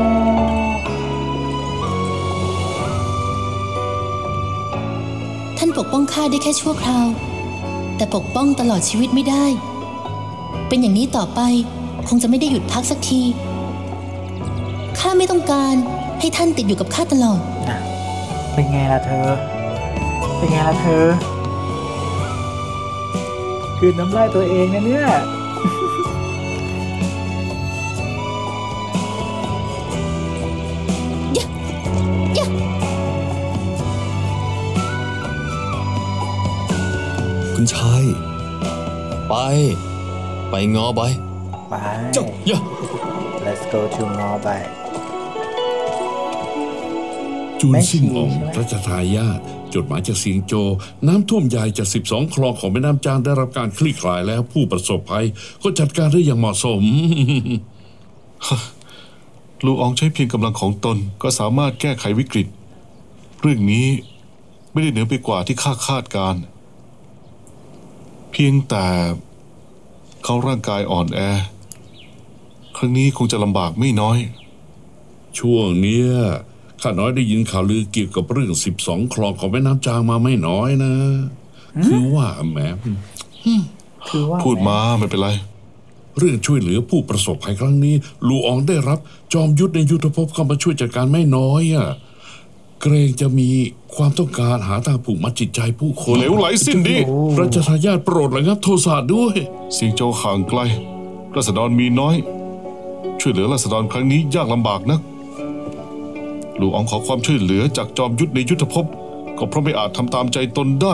ท่านปกป้องข้าได้แค่ชั่วคราว แต่ปกป้องตลอดชีวิตไม่ได้ เป็นอย่างนี้ต่อไปคงจะไม่ได้หยุดพักสักทีข้าไม่ต้องการให้ท่านติดอยู่กับข้าตลอดน่ะเป็นไงล่ะเธอ เป็นไงล่ะเธอ คือน้ำลายตัวเองนะเนี่ยคุณชายไป ไปงอใบไปเจ้าอย่า let's go to งอใบจูนซิ่งอองแม่ชีใช่ไหมรัชทายาทจดหมายจากเซียงโจวน้ำท่วมใหญ่จากสิบสองคลองของแม่น้ำจางได้รับการคลี่คลายแล้วผู้ประสบภัยก็จัดการได้อย่างเหมาะสมลูอองใช้เพียงกำลังของตนก็สามารถแก้ไขวิกฤต เรื่องนี้ไม่ได้เหนือไปกว่าที่ข้าคาดการณ์เพียงแต่เขาร่างกายอ่อนแอ ครั้งนี้คงจะลำบากไม่น้อยช่วงเนี้ยข้าน้อยได้ยินข่าวลือเกี่ยวกับเรื่องสิบสองคลองของแม่น้ำจางมาไม่น้อยนะ คือว่าแหมคือว่าพูดมาไม่เป็นไรเรื่องช่วยเหลือผู้ประสบภัยครั้งนี้ลูอองได้รับจอมยุทธในยุทธภพเข้ามาช่วยจัดการไม่น้อยอ่ะเกรงจะมีความต้องการหาทางผูกมัดจิตใจผู้คนเหลวไหลสิ้นดีรัชทายาทโปรดระงับโทสะด้วยเสียงโจวห่างไกลราษฎรมีน้อย ช่วยเหลือราษฎรครั้งนี้ยากลำบากนักลูอองขอความช่วยเหลือจากจอมยุทธในยุทธภพก็เพราะไม่อาจทำตามใจตนได้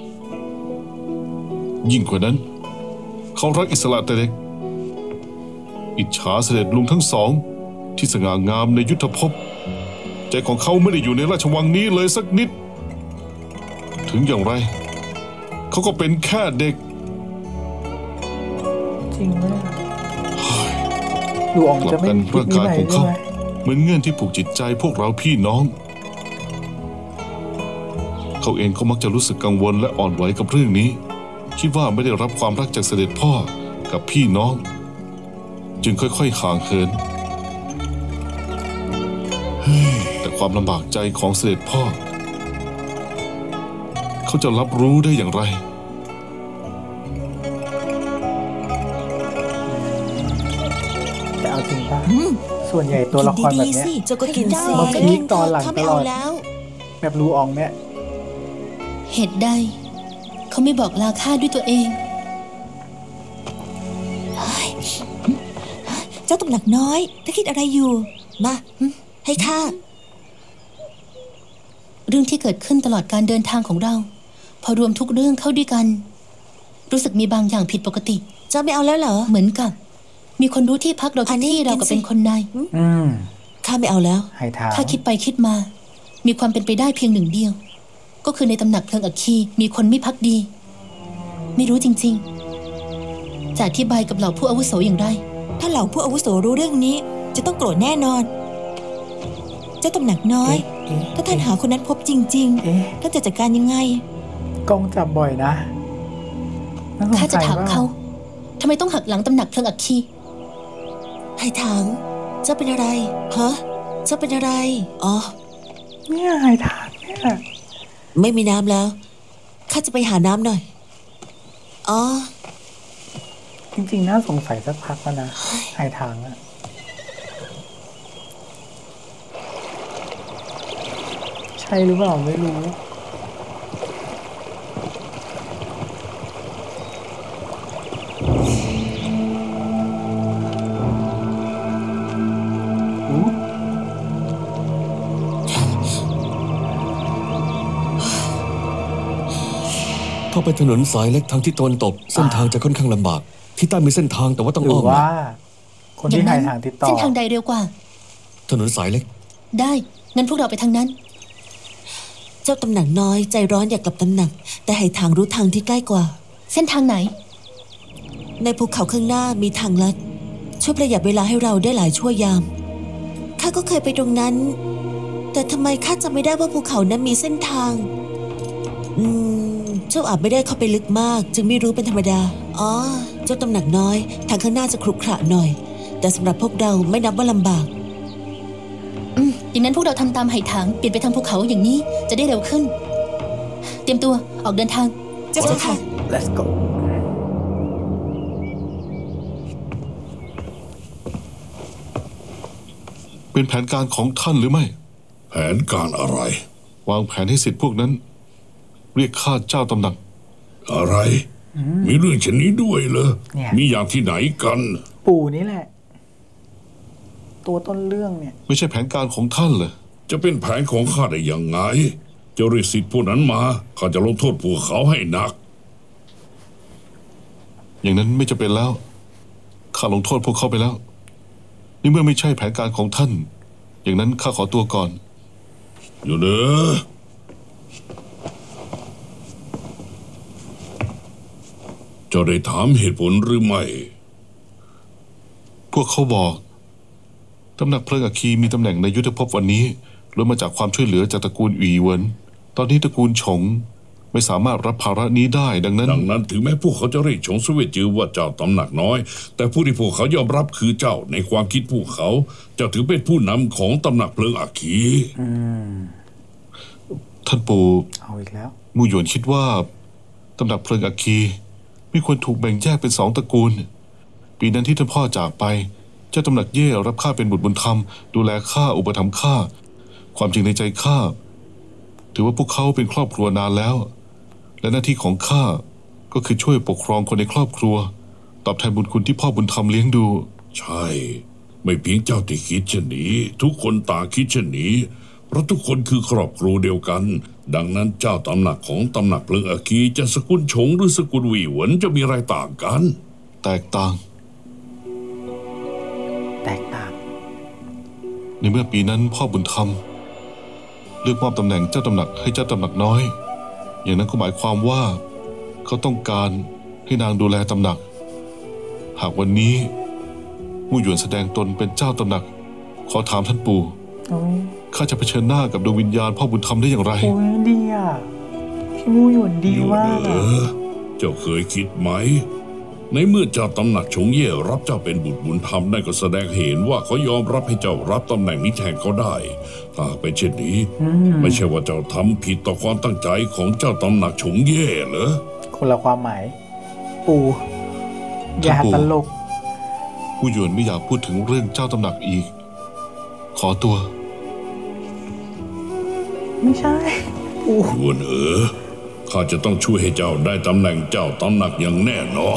ยิ่งกว่านั้น เขารักอิสระแต่เด็ก อิจฉาเสด็จลุงทั้งสอง ที่สง่างามในยุทธภพใจของเขาไม่ได้อยู่ในราชวังนี้เลยสักนิด ถึงอย่างไร เขาก็เป็นแค่เด็กจริงไหมดูอองกลัจะบไม่กันคิดร่างนี้กายไหนของใช่เขาไหมเหมือนเงื่อนที่ผูกจิตใจพวกเราพี่น้อง เขาเองก็มักจะรู้สึกกังวลและอ่อนไหวกับเรื่องนี้ คิดว่าไม่ได้รับความรักจากเสด็จพ่อกับพี่น้อง จึงค่อยๆห่างเหินแต่ความลำบากใจของเสด็จพ่อ เขาจะรับรู้ได้อย่างไรแต่เอาจริงป่ะ ส่วนใหญ่ตัวละครแบบดีๆเนี้ยสิเจ้าก็กินสิมาพีคตอนหลังข้าตไม่ลเอาอดแล้วแบบลูอองเนี่ยเหตุใดเขาไม่บอกลาข้าด้วยตัวเองเจ้าตำหนักน้อย ถ้าคิดอะไรอยู่ มาหึให้ข้าเรื่องที่เกิดขึ้นตลอดการเดินทางของเรา พอรวมทุกเรื่องเข้าด้วยกัน รู้สึกมีบางอย่างผิดปกติเจ้าไม่เอาแล้วเหรอเหมือนกับ มีคนรู้ที่พักเราอัทุนกนี้ที่เรากินกับสิเป็นคนในอืมข้าไม่เอาแล้วให้ทางข้าคิดไปคิดมา มีความเป็นไปได้เพียงหนึ่งเดียว ก็คือในตำหนักเพลิงอัคคีมีคนไม่พักดี ไม่รู้จริงๆ จะอธิบายกับเหล่าผู้อาวุโสอย่างไรถ้าเหล่าผู้อาวุโสรู้เรื่องนี้ จะต้องโกรธแน่นอน เจ้าตำหนักน้อยเอ๊ะถ้าท่านหาคนนั้นพบจริงเอ๊ะๆท่านจะจัดการยังไงกองจับบ่อยนะน่สงข้าจะสัยถามว่เขาทำไมต้องหักหลังตำหนักเพลิงอัคคีไห่ถัง เจ้าเป็นอะไร ฮะ เจ้าเป็นอะไร อ๋อเนี่ยให้ทางเนี่ยไม่มีน้ำแล้ว ข้าจะไปหาน้ำหน่อย อ๋อจริงๆน่าสงสัยสักพักแล้วนะให้ทางอะใช่หรือเปล่าไม่รู้ถ้าไปถนนสายเล็กทางที่ตะวันตก เส้นทางจะค่อนข้างลำบาก ที่ใต้มีเส้นทางแต่ว่าต้องหรือ้ออมว่านะคนอย่าที่งหานั้ยนทางติดต่อเส้นทางใดเร็วกว่าถนนสายเล็กได้ งั้นพวกเราไปทางนั้นเจ้าตำหนักน้อยใจร้อนอยากกลับตำหนัก แต่ไห่ถังรู้ทางที่ใกล้กว่าเส้นทางไหนในภูเขาข้างหน้ามีทางลัด ช่วยประหยัดเวลาให้เราได้หลายชั่วยาม ข้าก็เคยไปตรงนั้นแต่ทำไมข้าจำไม่ได้ว่าภูเขานั้นมีเส้นทาง อืม เจ้าอาจไม่ได้เข้าไปลึกมาก จึงไม่รู้เป็นธรรมดา อ๋อ เจ้าตำหนักน้อย ทางข้างหน้าจะขรุขระหน่อย แต่สำหรับพวกเราไม่นับว่าลำบากอืมอย่างนั้นพวกเราทำตามไหถางเปลี่ยนไปทางภูเขาอย่างนี้จะได้เร็วขึ้น เตรียมตัวออกเดินทางเจ้าค่ะ let's go เป็นแผนการของท่านหรือไม่แผนการอะไรวางแผนให้สิทธิพวกนั้น เรียกข้าเจ้าตำหนักอะไร มีเรื่องเช่นนี้ด้วยเหรอเนี่ยมีอย่างที่ไหนกันปู่นี่แหละ ตัวต้นเรื่องเนี่ยไม่ใช่แผนการของท่านเหรอจะเป็นแผนของข้าได้ยังไง จะเรียกสิทธิ์พวกนั้นมาข้าจะลงโทษพวกเขาให้หนักอย่างนั้นไม่จะเป็นแล้วข้าลงโทษพวกเขาไปแล้วนี่เมื่อไม่ใช่แผนการของท่าน อย่างนั้นข้าขอตัวก่อนอยู่เนอะเจ้าได้ถามเหตุผลหรือไม่พวกเขาบอกตำหนักเพลิงอัคคีมีตำแหน่งในยุทธภพวันนี้ล้วนมาจากความช่วยเหลือจากตระกูลอีเหวินตอนนี้ตระกูลฉงไม่สามารถรับภาระนี้ได้ดังนั้นดังนั้นถึงแม้พวกเขาจะเรียกฉงสเวตจือว่าเจ้าตำหนักน้อย แต่ผู้ที่พวกเขายอมรับคือเจ้าในความคิดพวกเขาเจ้าถือเป็นผู้นำของตำหนักเพลิงอัคคีท่านปู่เอาอีกแล้วมู่หยวนคิดว่าตำหนักเพลิงอัคคีไม่ควรถูกแบ่งแยกเป็นสองตระกูล ปีนั้นที่ท่านพ่อจากไปเจ้าตำหนักเย่รับข้าเป็นบุตรบุญธรรมดูแลข้าอุปถัมภ์ข้าความจริงในใจข้าถือว่าพวกเขาเป็นครอบครัวนานแล้ว และหน้าที่ของข้าก็คือช่วยปกครองคนในครอบครัวตอบแทนบุญคุณที่พ่อบุญธรรมเลี้ยงดูใช่ ไม่เพียงเจ้าที่คิดเช่นนี้ ทุกคนต่างคิดเช่นนี้เพราะทุกคนคือครอบครัวเดียวกัน ดังนั้นเจ้าตำหนักของตำหนักเพลิงอัคคีจะสกุลฉงหรือสกุลหวี่หวนจะมีอะไรต่างกันแตกต่างแตกต่างในเมื่อปีนั้นพ่อบุญธรรมเลือกมอบตำแหน่งเจ้าตำหนักให้เจ้าตำหนักน้อย อย่างนั้นก็หมายความว่าเขาต้องการให้นางดูแลตำหนัก หากวันนี้มู่หยวนแสดงตนเป็นเจ้าตำหนัก ขอถามท่านปู่โอ้ยข้าจะเผชิญหน้ากับดวงวิญญาณพ่อบุญธรรมได้อย่างไรโอ้ยดีอ่ะ พี่มู่หยวนดีอยู่มากเนอะอะเจ้าเคยคิดไหม ในเมื่อเจ้าตำหนักฉงเย่รับเจ้าเป็นบุตรบุญธรรมนั่นก็แสดงเห็นว่าเขายอมรับให้เจ้ารับตำแหน่งนี้แทนเขาได้ถ้าเป็นเช่นนี้ ไม่ใช่ว่าเจ้าทำผิดต่อความตั้งใจของเจ้าตำหนักฉงเย่เหรอคนละความหมาย ปู่อย่าท่านปู่ตลกมู่หยวนไม่อยากพูดถึงเรื่องเจ้าตำหนักอีก ขอตัวไม่ใช่ ปู่ยวนเอ๋อข้าจะต้องช่วยให้เจ้าได้ตำแหน่งเจ้าตำหนักอย่างแน่นอน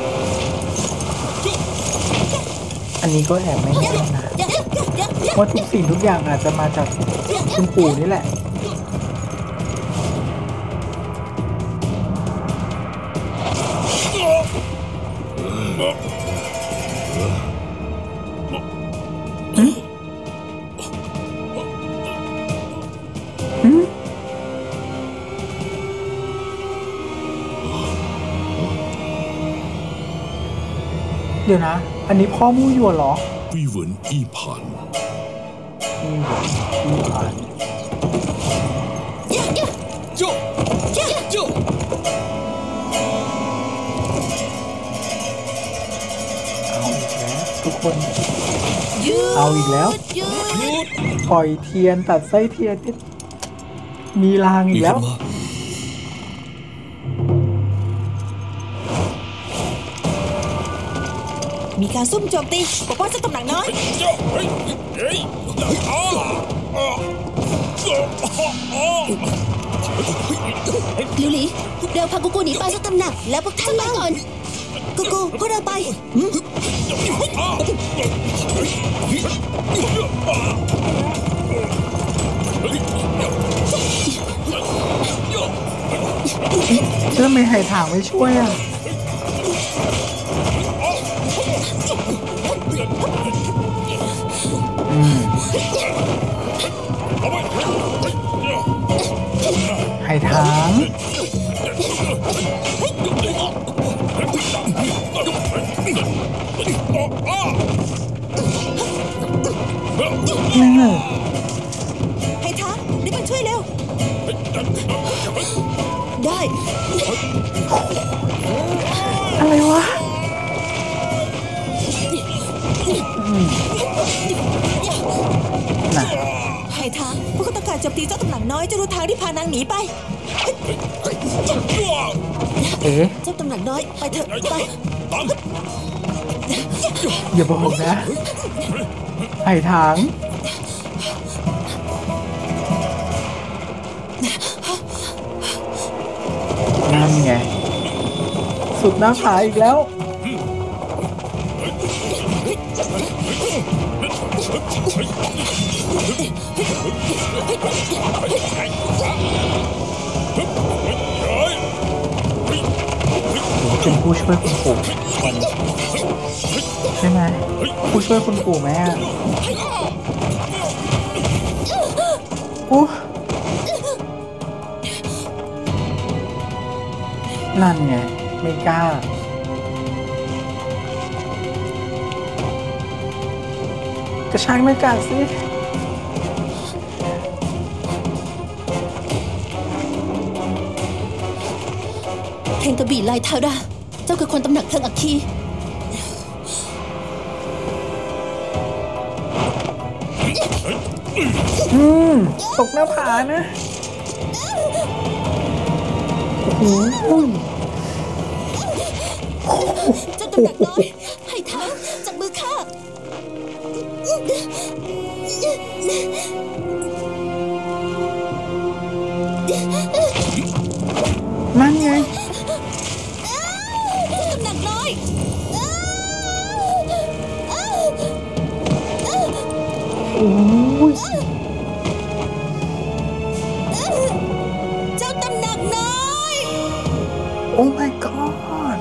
อันนี้ก็แอบไม่แน่นะว่าทุกสิ่งทุกอย่างอาจจะมาจากคุณปู่นี่แหละ เดี๋ยวนะ อันนี้พ่อมู่หยวนเหรอวิเหวินอี้ผ่านมู่หยวนมู่หยวนโจ้โจ้เอาอีกแล้วทุกคน เอาอีกแล้ว ปล่อยเทียนตัดไส้เทียนนี่มีรางอีกแล้วมีการซุ่มโจมตีปกป้องเจ้าตำหนักน้อยลิวหลีเร็วพากูกูหนีไปเจ้าตำหนักแล้วพวกท่านไปก่อนกูกูพวกเราไปแล้วทำไมไหถางไม่ช่วยอ่ะ อืมไหถางนั่นน่ะทีเจ้าตำหนักน้อยจะรู้ทางที่พานางหนีไปเอ๊ะเจ้าตำหนักน้อยไปเถอะไปอย่าบอกนะไผ่ถางนั่นไงสุดหน้าผาอีกแล้วเป็นผู้ช่วยคุณปู่ใช่ไหมผู้ช่วยคุณปู่แม่อู้นั่นไงไม่กล้ากระชากไม่กล้าสิเทงกระบี่ลายทาราเจ้าคือคนตำหนักเพลิงอัคคีอืมตกหน้าผานะโอ้โหเจ้าตำหนักน้อยให้เท้าจากมือข้านั่นไงตำหนักน้อยโอ้ยเจ้าตำหนักน้อยโอ้ my god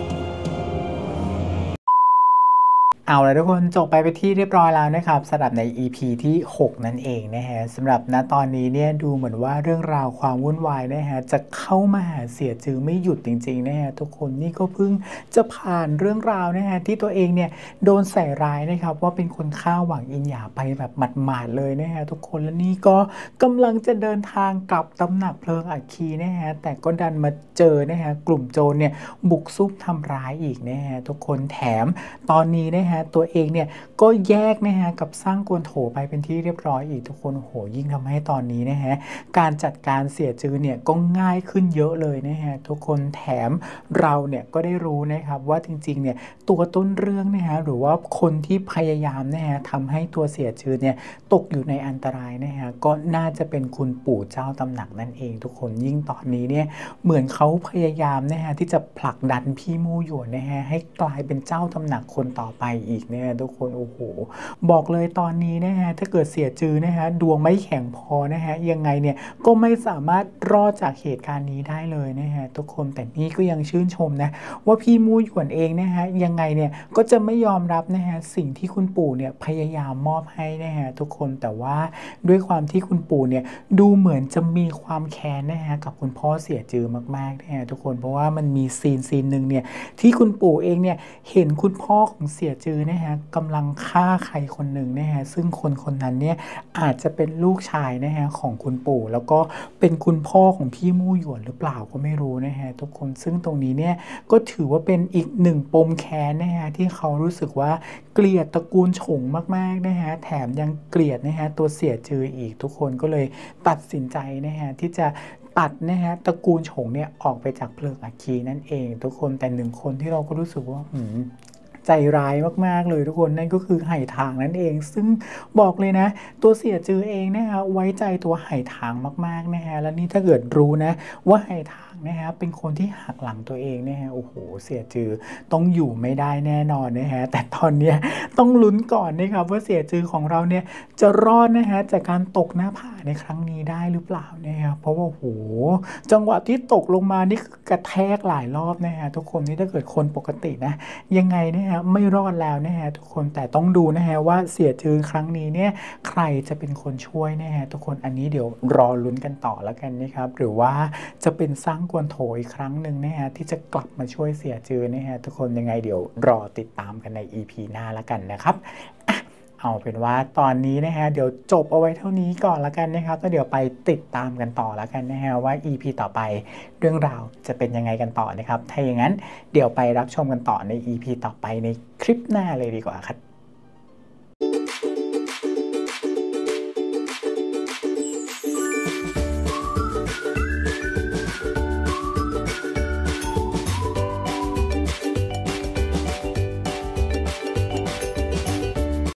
เอาละทุกคนจบไปไปที่เรียบร้อยแล้วนะครับสำหรับใน อี พี ที่หกนั่นเองนะฮะสำหรับณตอนนี้เนี่ยดูเหมือนว่าเรื่องราวความวุ่นวายนะฮะจะเข้ามาหาเสียจือไม่หยุดจริงๆนะฮะทุกคนนี่ก็เพิ่งจะผ่านเรื่องราวนะฮะที่ตัวเองเนี่ยโดนใส่ร้ายนะครับว่าเป็นคนฆ่าหวังอินหยาไปแบบหมาดๆเลยนะฮะทุกคนและนี่ก็กำลังจะเดินทางกลับตำหนักเพลิงอัคคีนะฮะแต่ก็ดันมาเจอนะฮะกลุ่มโจรเนี่ยบุกซุ่มทำร้ายอีกนะฮะทุกคนแถมตอนนี้นะฮะตัวเองเนี่ยก็แยกนะฮะกับสร้างกวนโถไปเป็นที่เรียบร้อยอีกทุกคนโหยิ่งทำให้ตอนนี้นะฮะการจัดการเสียจือเนี่ยก็ง่ายขึ้นเยอะเลยนะฮะทุกคนแถมเราเนี่ยก็ได้รู้นะครับว่าจริงๆเนี่ยตัวต้นเรื่องนะฮะหรือว่าคนที่พยายามนะฮะทำให้ตัวเสียจือเนี่ยตกอยู่ในอันตรายนะฮะก็น่าจะเป็นคุณปู่เจ้าตำหนักนั่นเองทุกคนยิ่งตอนนี้เนี่ยเหมือนเขาพยายามนะฮะที่จะผลักดันพี่มู่หยวนนะฮะให้กลายเป็นเจ้าตำหนักคนต่อไปอีกนะทุกคนโอ้โหบอกเลยตอนนี้นะฮะถ้าเกิดเสียจือนะฮะดวงไม่แข็งพอนะฮะยังไงเนี่ยก็ไม่สามารถรอดจากเหตุการณ์นี้ได้เลยนะฮะทุกคนแต่นี่ก็ยังชื่นชมนะว่าพี่มู่หยวนเองนะฮะยังไงเนี่ยก็จะไม่ยอมรับนะฮะสิ่งที่คุณปู่เนี่ยพยายามมอบให้นะฮะทุกคนแต่ว่าด้วยความที่คุณปู่เนี่ยดูเหมือนจะมีความแค้นนะฮะกับคุณพ่อเสียจือมากๆนะฮะทุกคนเพราะว่ามันมีซีนซีนหนึ่งเนี่ยที่คุณปู่เองเนี่ยเห็นคุณพ่อของเสียจือนะฮะกำลังฆ่าใครคนหนึ่งนะฮะซึ่งคนคนนั้นเนี่ยอาจจะเป็นลูกชายนะฮะของคุณปู่แล้วก็เป็นคุณพ่อของพี่มู่หยวนหรือเปล่าก็ไม่รู้นะฮะทุกคนซึ่งตรงนี้เนี่ยก็ถือว่าเป็นอีกหนึ่งปมแค้นนะฮะที่เขารู้สึกว่าเกลียดตระกูลฉงมากๆนะฮะแถมยังเกลียดนะฮะตัวเสียจืออีกทุกคนก็เลยตัดสินใจนะฮะที่จะตัดนะฮะตระกูลฉงเนี่ยออกไปจากเพลิงอัคคีนั่นเองทุกคนแต่หนึ่งคนที่เราก็รู้สึกว่าหืมใจร้ายมากๆเลยทุกคนนั่นก็คือไห่ถางนั่นเองซึ่งบอกเลยนะตัวเสียจือเองนะฮะไว้ใจตัวไห่ถางมากๆนะฮะแล้วนี่ถ้าเกิดรู้นะว่าไห่ถางนะฮะเป็นคนที่หักหลังตัวเองนะฮะโอ้โหเสียจือต้องอยู่ไม่ได้แน่นอนนะฮะแต่ตอนเนี้ยต้องลุ้นก่อนนะครับว่าเสียจือของเราเนี่ยจะรอดนะฮะจากการตกหน้าผาในครั้งนี้ได้หรือเปล่านะครับเพราะว่าโอ้โหจังหวะที่ตกลงมานี่คือกระแทกหลายรอบนะฮะทุกคนนี่ถ้าเกิดคนปกตินะยังไงนะฮะไม่รอดแล้วนะฮะทุกคนแต่ต้องดูนะฮะว่าเสียจือครั้งนี้เนี่ยใครจะเป็นคนช่วยนะฮะทุกคนอันนี้เดี๋ยวรอลุ้นกันต่อแล้วกันนะครับหรือว่าจะเป็นสร้างกวนโถอีกครั้งหนึ่งนะฮะที่จะกลับมาช่วยเสียจือนะฮะทุกคนยังไงเดี๋ยวรอติดตามกันใน อี พี หน้าแล้วกันนะครับเอาเป็นว่าตอนนี้นะฮะเดี๋ยวจบเอาไว้เท่านี้ก่อนแล้วกันนะครับแล้วเดี๋ยวไปติดตามกันต่อแล้วกันนะฮะว่า อี พี ต่อไปเรื่องราวจะเป็นยังไงกันต่อนะครับถ้าอย่างนั้นเดี๋ยวไปรับชมกันต่อใน อี พี ต่อไปในคลิปหน้าเลยดีกว่าครับ